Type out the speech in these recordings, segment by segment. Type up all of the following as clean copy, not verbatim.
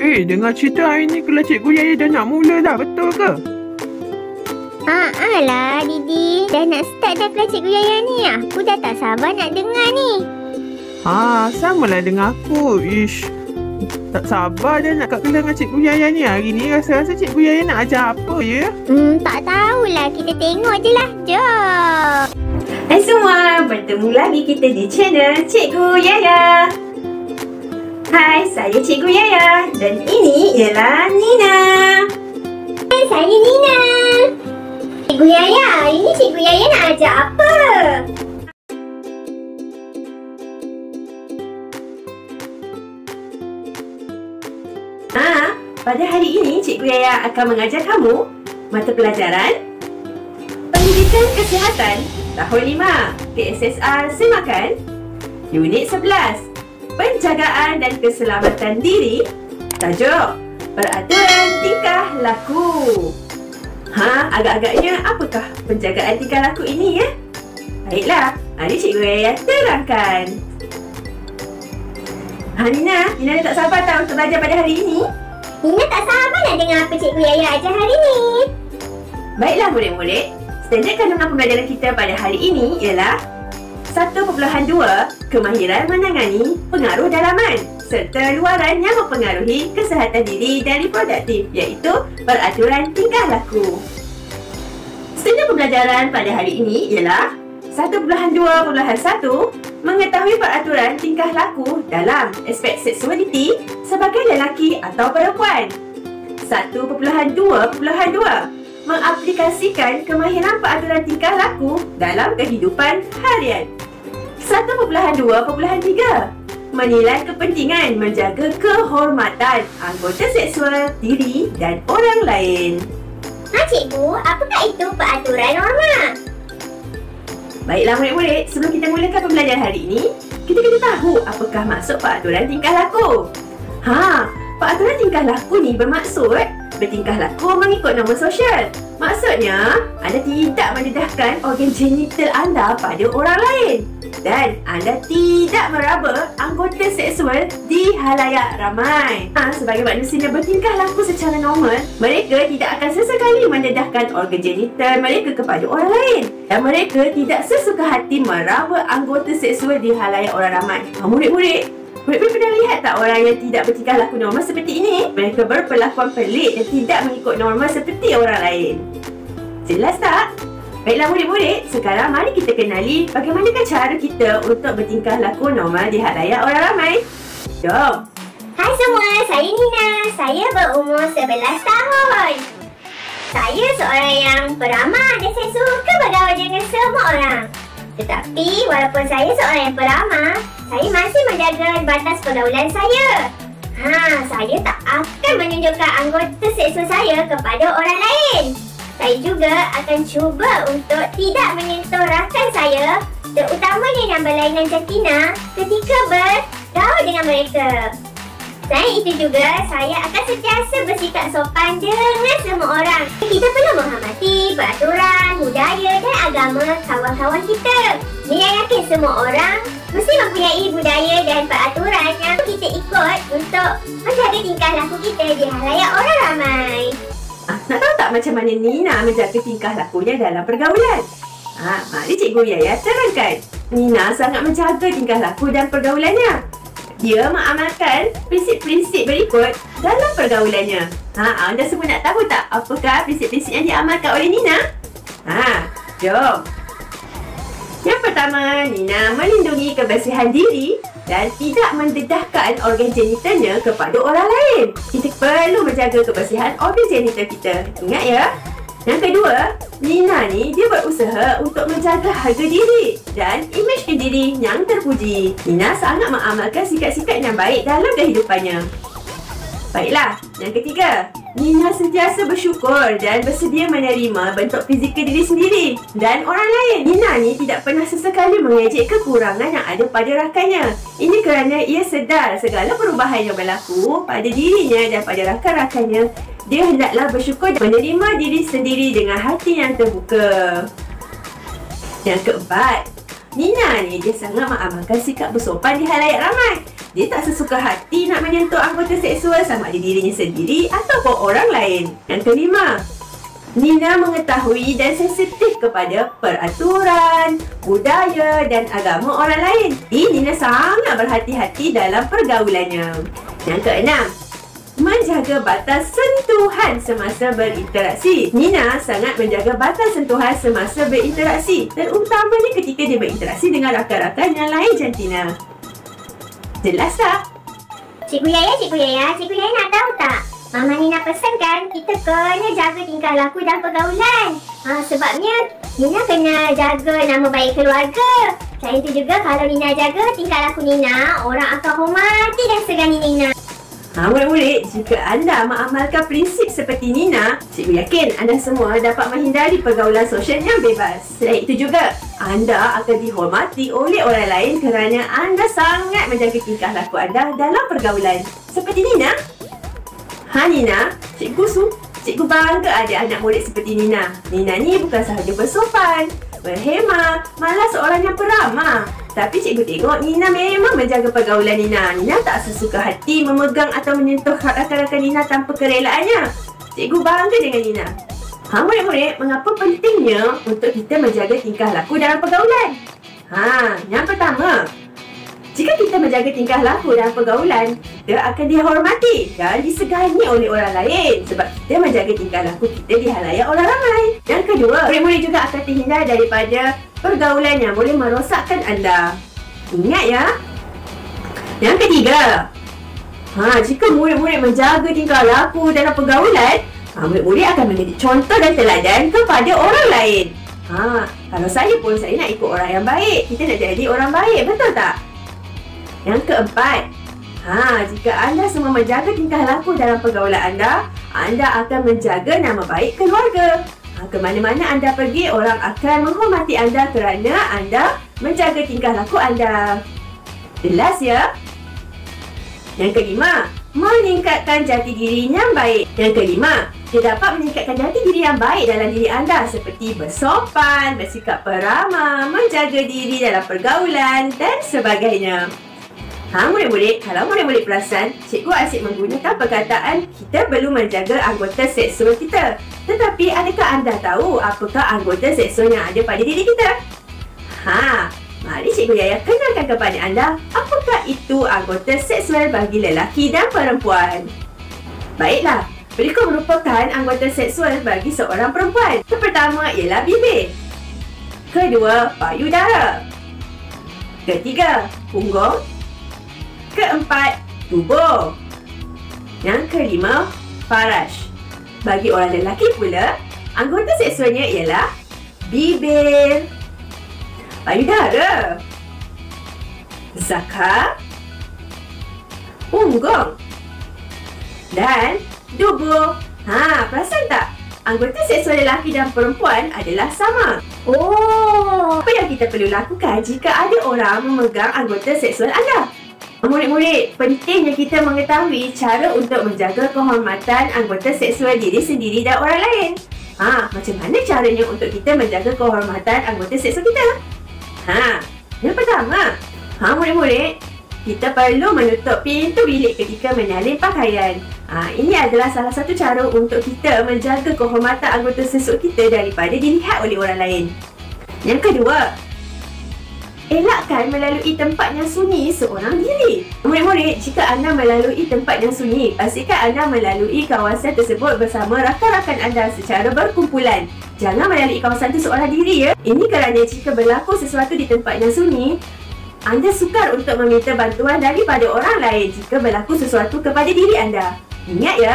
Dengar cerita hari ni kelas Cikgu Yaya dah nak mula dah, betul ke? Alah Didi, dah nak start dah kelas Cikgu Yaya ni. Aku dah tak sabar nak dengar ni. Samalah dengan aku. Tak sabar dah nak kat kelas dengan Cikgu Yaya ni. Hari ni rasa-rasa Cikgu Yaya nak ajar apa ya? Tak tahulah, kita tengok je lah. Jom. Hai semua, bertemu lagi kita di channel Cikgu Yaya. Hai, saya Cikgu Yaya dan ini ialah Nina. Hai, saya Nina. Cikgu Yaya, hari ni Cikgu Yaya nak ajar apa? Pada hari ini Cikgu Yaya akan mengajar kamu mata pelajaran Pendidikan Kesihatan Tahun 5 KSSR Semakan Unit 11 Penjagaan dan Keselamatan Diri. Tajuk Peraturan Tingkah Laku. Agak-agaknya apakah penjagaan tingkah laku ini ya? Baiklah, mari Cikgu Yaya terangkan. Nina dah tak sabar tak untuk belajar pada hari ini? Nina tak sabar nak dengar apa Cikgu Yaya ajar hari ni. Baiklah murid-murid, standard kandungan pembelajaran kita pada hari ini ialah 1.2 Kemahiran menangani pengaruh dalaman serta luaran yang mempengaruhi kesihatan diri dan reproduktif, iaitu peraturan tingkah laku. Standard pembelajaran pada hari ini ialah 1.2.1 Mengetahui peraturan tingkah laku dalam aspek seksualiti sebagai lelaki atau perempuan. 1.2.2 Mengaplikasikan kemahiran peraturan tingkah laku dalam kehidupan harian. 1.2.3 Menilai kepentingan menjaga kehormatan anggota seksual diri dan orang lain. Cikgu, apakah itu peraturan norma? Baiklah murid-murid, sebelum kita mulakan pembelajaran hari ini, kita kena tahu apakah maksud peraturan tingkah laku. Peraturan tingkah laku ni bermaksud bertingkah laku mengikut norma sosial. Maksudnya, anda tidak mendedahkan organ genital anda pada orang lain. Dan anda tidak meraba anggota seksual di halayak ramai. Sebagai manusia yang bertingkah laku secara normal, mereka tidak akan sesekali mendedahkan organ genital mereka kepada orang lain. Dan mereka tidak sesuka hati meraba anggota seksual di halayak orang ramai. Murid-murid pernah lihat tak orang yang tidak bertingkah laku normal seperti ini? Mereka berperlakuan pelik dan tidak mengikut norma seperti orang lain. Jelas tak? Baiklah murid-murid, sekarang mari kita kenali bagaimanakah cara kita untuk bertingkah laku normal di halayak orang ramai. Jom! Hai semua, saya Nina. Saya berumur 11 tahun. Saya seorang yang peramah dan saya suka bergaul dengan semua orang. Tetapi walaupun saya seorang yang peramah, saya masih menjaga batas pergaulan saya. Saya tak akan menunjukkan anggota seksual saya kepada orang lain. Saya juga akan cuba untuk tidak menyentuh rakan saya, terutamanya yang berlainan jantina, ketika bergaul dengan mereka. Selain itu juga, saya akan sentiasa bersikap sopan dengan semua orang. Kita perlu menghormati peraturan, budaya dan agama kawan-kawan kita. Nina yakin semua orang mesti mempunyai budaya dan peraturan yang kita ikut untuk menjaga tingkah laku kita di halayak orang ramai. Nak tahu tak macam mana Nina menjaga tingkah lakunya dalam pergaulan? Mari Cikgu Yaya terangkan. Nina sangat menjaga tingkah laku dan pergaulannya. Dia mengamalkan prinsip-prinsip berikut dalam pergaulannya. Anda semua nak tahu tak apakah prinsip-prinsip yang diamalkan oleh Nina? Jom. Yang pertama, Nina melindungi kebersihan diri dan tidak mendedahkan organ genitalnya kepada orang lain. Kita perlu menjaga kebersihan organ genital kita. Ingat ya. Yang kedua, Nina ni dia berusaha untuk menjaga harga diri dan imej diri yang terpuji. Nina sangat mengamalkan sikap-sikap yang baik dalam kehidupannya. Baiklah, yang ketiga, Nina sentiasa bersyukur dan bersedia menerima bentuk fizikal diri sendiri dan orang lain. Nina ni tidak pernah sesekali mengejek kekurangan yang ada pada rakannya. Ini kerana ia sedar segala perubahan yang berlaku pada dirinya dan pada rakan-rakannya. Dia hendaklah bersyukur dan menerima diri sendiri dengan hati yang terbuka. Yang keempat, Nina ni dia sangat mengamalkan sikap bersopan di halayak ramai. Dia tak sesuka hati nak menyentuh anggota seksual sama ada dirinya sendiri ataupun orang lain. Yang kelima, Nina mengetahui dan sensitif kepada peraturan, budaya dan agama orang lain. Nina sangat berhati-hati dalam pergaulannya. Yang keenam, menjaga batas sentuhan semasa berinteraksi. Nina sangat menjaga batas sentuhan semasa berinteraksi, terutamanya ketika dia berinteraksi dengan rakan-rakan yang lain jantina. Jelas tak? Cikgu Yaya nak tahu tak? Mama Nina pesankan kita kena jaga tingkah laku dan pergaulan. Sebabnya Nina kena jaga nama baik keluarga. Selain itu juga kalau Nina jaga tingkah laku Nina, orang akan hormati dan segani Nina. Murid-murid, jika anda mengamalkan prinsip seperti Nina, cikgu yakin anda semua dapat menghindari pergaulan sosial yang bebas. Selain itu juga, anda akan dihormati oleh orang lain kerana anda sangat menjaga tingkah laku anda dalam pergaulan. Seperti Nina. Nina, cikgu bangga ada anak murid seperti Nina. Nina ni bukan sahaja bersopan, berhemah, malah seorang yang peramah. Tapi cikgu tengok Nina memang menjaga pergaulan Nina. Nina tak sesuka hati memegang atau menyentuh rakan-rakan Nina tanpa kerelaannya. Cikgu bangga dengan Nina. Murid-murid, mengapa pentingnya untuk kita menjaga tingkah laku dalam pergaulan? Yang pertama, jika kita menjaga tingkah laku dalam pergaulan, kita akan dihormati dan disegani oleh orang lain sebab kita menjaga tingkah laku kita di halayak orang ramai. Yang kedua, murid-murid juga akan terhindar daripada pergaulan yang boleh merosakkan anda. Ingat ya. Yang ketiga, jika murid-murid menjaga tingkah laku dalam pergaulan, murid-murid akan menjadi contoh dan teladan kepada orang lain. Kalau saya pun, saya nak ikut orang yang baik. Kita nak jadi orang baik, betul tak? Yang keempat, jika anda semua menjaga tingkah laku dalam pergaulan anda akan menjaga nama baik keluarga. Ke mana-mana anda pergi, orang akan menghormati anda kerana anda menjaga tingkah laku anda. Jelas ya? Yang kelima, meningkatkan jati diri yang baik. Yang kelima, dia dapat meningkatkan jati diri yang baik dalam diri anda seperti bersopan, bersikap peramah, menjaga diri dalam pergaulan dan sebagainya. Murid-murid, kalau murid-murid perasan, cikgu asyik menggunakan perkataan kita perlu menjaga anggota seksual kita. Tetapi adakah anda tahu apakah anggota seksual yang ada pada diri kita? Mari cikgu Yaya kenalkan kepada anda apakah itu anggota seksual bagi lelaki dan perempuan. Baiklah, berikut merupakan anggota seksual bagi seorang perempuan. Yang pertama ialah bibir. Kedua, payudara. Ketiga, punggung. Keempat, tubuh. Yang kelima, faraj. Bagi orang lelaki pula, anggota seksualnya ialah bibir, payudara, zakar, punggung dan tubuh. Perasan tak? Anggota seksual lelaki dan perempuan adalah sama. Apa yang kita perlu lakukan jika ada orang memegang anggota seksual anda? Murid-murid, pentingnya kita mengetahui cara untuk menjaga kehormatan anggota seksual diri sendiri dan orang lain. Macam mana caranya untuk kita menjaga kehormatan anggota seksual kita? Yang pertama, murid-murid, kita perlu menutup pintu bilik ketika menyalin pakaian. Ini adalah salah satu cara untuk kita menjaga kehormatan anggota seksual kita daripada dilihat oleh orang lain. Yang kedua, elakkan melalui tempat yang sunyi seorang diri. Murid-murid, jika anda melalui tempat yang sunyi, pastikan anda melalui kawasan tersebut bersama rakan-rakan anda secara berkumpulan. Jangan melalui kawasan itu seorang diri ya. Ini kerana jika berlaku sesuatu di tempat yang sunyi, anda sukar untuk meminta bantuan daripada orang lain jika berlaku sesuatu kepada diri anda. Ingat ya.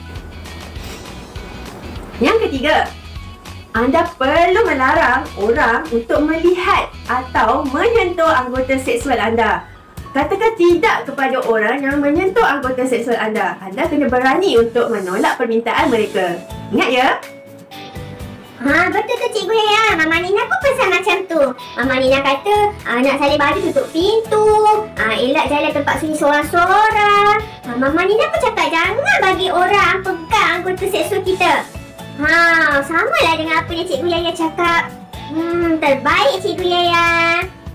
Yang ketiga, anda perlu melarang orang untuk melihat atau menyentuh anggota seksual anda. Katakan tidak kepada orang yang menyentuh anggota seksual anda. Anda kena berani untuk menolak permintaan mereka. Ingat ya? Betul tu Cikgu Yaya. Mama Nina pun pesan macam tu. Mama Nina kata nak salin baju tutup pintu, elak jalan tempat sunyi seorang-seorang. Mama Nina pun cakap jangan bagi orang pegang anggota seksual kita. Sama lah dengan apa yang Cikgu Yaya cakap. Terbaik Cikgu Yaya.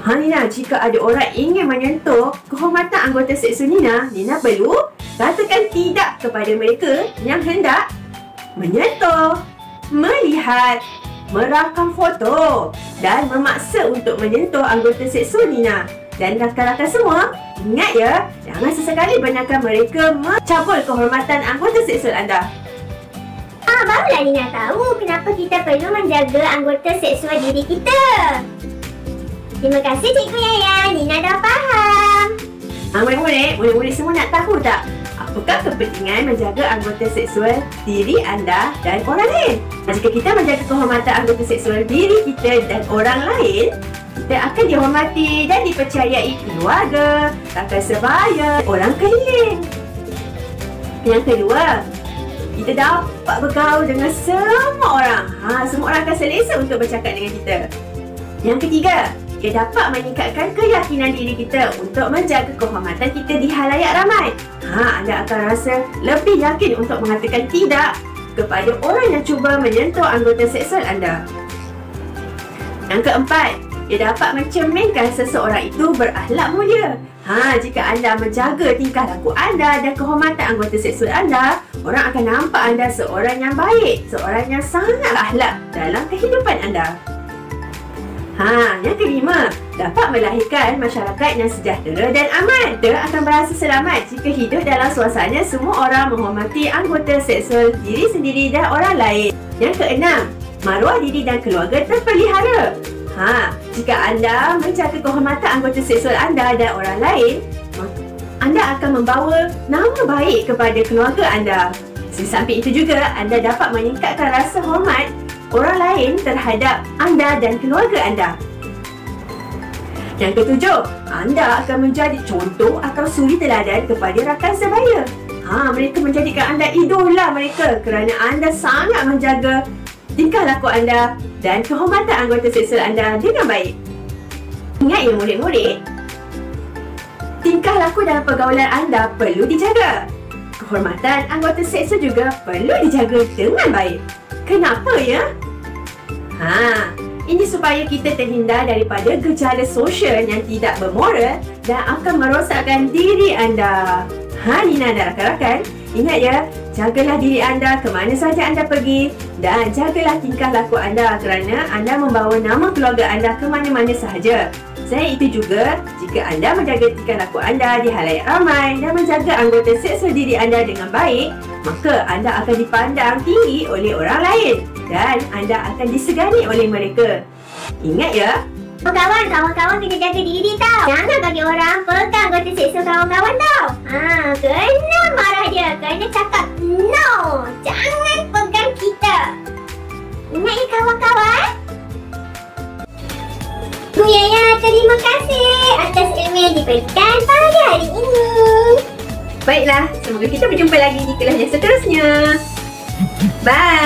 Nina, jika ada orang ingin menyentuh kehormatan anggota seksu Nina perlu katakan tidak kepada mereka yang hendak menyentuh, melihat, merakam foto dan memaksa untuk menyentuh anggota seksu Nina. Dan rakan-rakan semua, ingat ya, jangan sesekali benarkan mereka mencabul kehormatan anggota seksual anda. Barulah Nina tahu kenapa kita perlu menjaga anggota seksual diri kita. Terima kasih Cikgu Yaya, Nina dah faham. Murid-murid semua nak tahu tak? Apakah kepentingan menjaga anggota seksual diri anda dan orang lain? Jika kita menjaga kehormatan anggota seksual diri kita dan orang lain, kita akan dihormati dan dipercayai keluarga, rakan sebaya, orang keliling. Yang kedua, kita dapat bergaul dengan semua orang. Semua orang akan selesa untuk bercakap dengan kita. Yang ketiga, ia dapat meningkatkan keyakinan diri kita untuk menjaga kehormatan kita di halayak ramai. Anda akan rasa lebih yakin untuk mengatakan tidak kepada orang yang cuba menyentuh anggota seksual anda. Yang keempat, ia dapat mencerminkan seseorang itu berakhlak mulia. Jika anda menjaga tingkah laku anda dan kehormatan anggota seksual anda, orang akan nampak anda seorang yang baik, seorang yang sangat akhlak dalam kehidupan anda. Yang kelima, dapat melahirkan masyarakat yang sejahtera dan aman. Kita akan berasa selamat jika hidup dalam suasana semua orang menghormati anggota seksual diri sendiri dan orang lain. Yang keenam, maruah diri dan keluarga terpelihara. Jika anda menjaga kehormatan anggota seksual anda dan orang lain, anda akan membawa nama baik kepada keluarga anda. Di samping itu juga, anda dapat meningkatkan rasa hormat orang lain terhadap anda dan keluarga anda. Yang ketujuh, anda akan menjadi contoh atau suri teladan kepada rakan sebaya. Mereka menjadikan anda idola mereka kerana anda sangat menjaga tingkah laku anda dan kehormatan anggota seksual anda dengan baik. Ingat ya murid-murid, tingkah laku dalam pergaulan anda perlu dijaga. Kehormatan anggota seksual juga perlu dijaga dengan baik. Kenapa ya? Ini supaya kita terhindar daripada gejala sosial yang tidak bermoral dan akan merosakkan diri anda. Nina dan rakan-rakan, ingat ya, jagalah diri anda ke mana saja anda pergi dan jagalah tingkah laku anda kerana anda membawa nama keluarga anda ke mana-mana sahaja. Selain itu juga, jika anda menjaga tingkah laku anda di halayak ramai dan menjaga anggota seksual diri anda dengan baik, maka anda akan dipandang tinggi oleh orang lain dan anda akan disegani oleh mereka. Ingat ya, Kawan-kawan kena jaga diri tau. Jangan bagi orang pegang anggota seksual kawan-kawan tau. Kena marah dia, kena cakap no, jangan pegang kita. Ingat ya kawan-kawan. Bu Yaya, terima kasih atas ilmu yang diberikan pada hari ini. Baiklah, semoga kita berjumpa lagi di kelas yang seterusnya. Bye.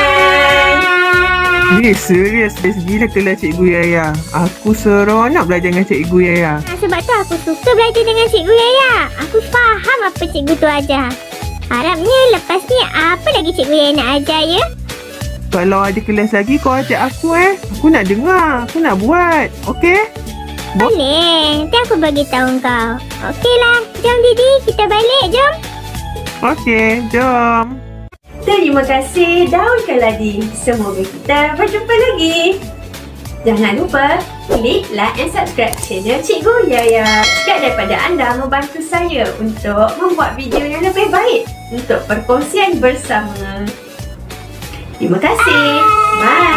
Serius gila kelas Cikgu Yaya. Aku seronok belajar dengan Cikgu Yaya. Sebab tu aku suka belajar dengan Cikgu Yaya. Aku faham apa cikgu tu ajar. Harapnya lepas ni apa lagi Cikgu Yaya nak ajar ya? Kalau ada kelas lagi kau ajak aku Aku nak dengar, aku nak buat. Okey? Boleh, nanti aku bagi tahu kau. Okeylah, jom Didi, kita balik, jom. Okey, jom. Terima kasih Daun Keladi. Semoga kita berjumpa lagi. Jangan lupa klik like and subscribe channel Cikgu Yaya. Sekian daripada anda membantu saya untuk membuat video yang lebih baik untuk perkongsian bersama. Terima kasih. Bye.